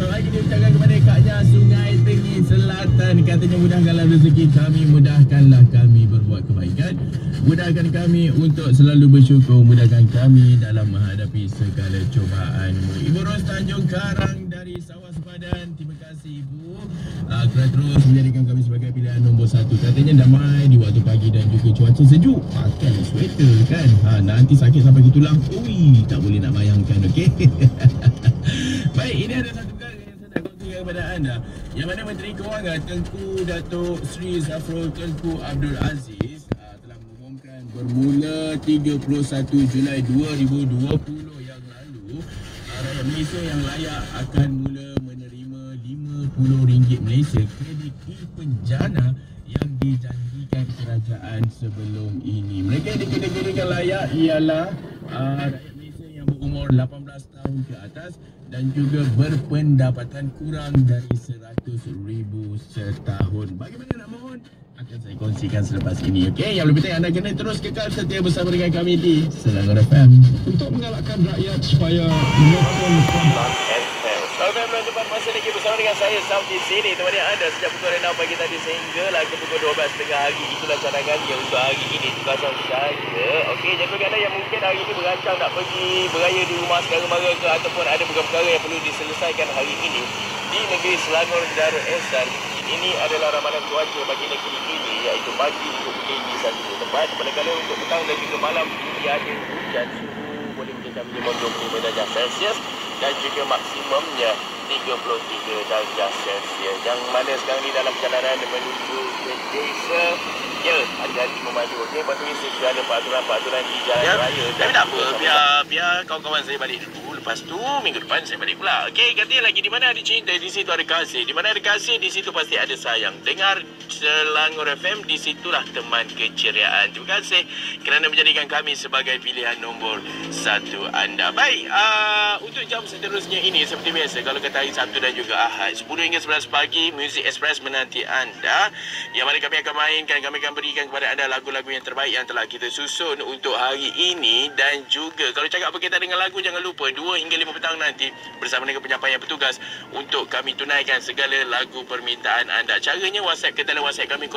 lagi diucapkan kepada kaknya Sungai Tinggi Selatan. Katanya mudahkanlah rezeki kami, mudahkanlah kami berbuat kebaikan, mudahkan kami untuk selalu bersyukur, mudahkan kami dalam menghadapi segala cobaan. Ibu Ros Tanjung Karang dari Sawah Sepadan, terima kasih Ibu kerana terus menjadikan kami sebagai pilihan nombor 1. Katanya damai di waktu pagi dan juga cuaca sejuk, pakai sweater kan. Nanti sakit sampai ke tulang, ui, tak boleh nak bayangkan. Okey. Baik, ini ada satu perkara yang saya nak kongsikan kepada anda, yang mana Menteri Kewangan Tengku Datuk Seri Zafrul Tengku Abdul Aziz telah mengumumkan bermula 31 Julai 2020 yang lalu, rakyat Malaysia yang layak akan mula menerima RM50 Malaysia kredit e-penjana yang dijanjikan kerajaan sebelum ini. Mereka yang dikategorikan layak ialah rakyat Malaysia yang berumur 18 tahun ke atas dan juga berpendapatan kurang dari RM100,000 setahun. Bagaimana nak mohon? Akan saya kongsikan selepas ini. Okey, yang lebih penting anda kena terus kekal setia bersama dengan kami di Selangor FM untuk mengalahkan rakyat supaya menyokong FM depan masa lagi bersama dengan saya Sam di sini temani anda sejak pukul 6 pagi tadi sehinggalah ke pukul 12 tengah hari. Itulah cadangannya untuk hari ini tugasan saya. Okey, jadi bagi anda yang mungkin hari ini berancang nak pergi beraya di rumah saudara-mara ke ataupun ada perkara yang perlu diselesaikan hari ini di negeri Selangor Darul Ehsan, ini adalah ramalan cuaca bagi negeri ini, iaitu pagi untuk tinggi satu tempat, manakala untuk petang dan juga malam ini ada hujan, suhu boleh mencapai 25 darjah Celsius dan juga maksimumnya 33 darjah Celsius. Yang mana sekarang ni dalam perjalanan menuju ke desa, ya, hati-hati memandu. Okey, patuhi segala peraturan-peraturan di jalan raya. Tapi tak apa, biar kawan-kawan saya balik dulu. Lepas tu minggu depan saya balik pula. Okey, katanya lagi di mana ada cinta, di situ ada kasih. Di mana ada kasih, di situ pasti ada sayang. Dengar Selangor FM, di situlah teman keceriaan. Terima kasih kerana menjadikan kami sebagai pilihan nombor 1 anda. Baik, untuk jam seterusnya ini seperti biasa, kalau kata hari Sabtu dan juga Ahad 10 hingga 11 pagi, Music Express menanti anda, yang mana kami akan mainkan, kami akan berikan kepada anda lagu-lagu yang terbaik yang telah kita susun untuk hari ini. Dan juga kalau cakap berkaitan dengan lagu, jangan lupa 2 hingga 5 petang nanti bersama dengan penyampaian petugas untuk kami tunaikan segala lagu permintaan anda. Caranya WhatsApp ke dalam WhatsApp kami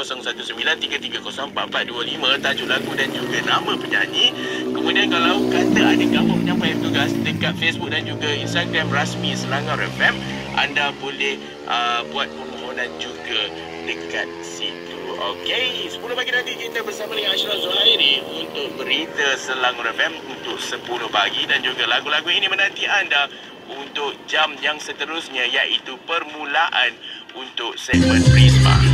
0193304425, tajuk lagu dan juga nama penyanyi. Kemudian kalau kata ada gambar penyampaian petugas dekat Facebook dan juga Instagram rasmi Selangor FM, anda boleh buat permohonan juga dekat situ. Okey, 10 pagi nanti kita bersama dengan Ashraf Zuhairi untuk berita Selangor FM untuk 10 pagi, dan juga lagu-lagu ini menanti anda untuk jam yang seterusnya, iaitu permulaan untuk segmen Prisma.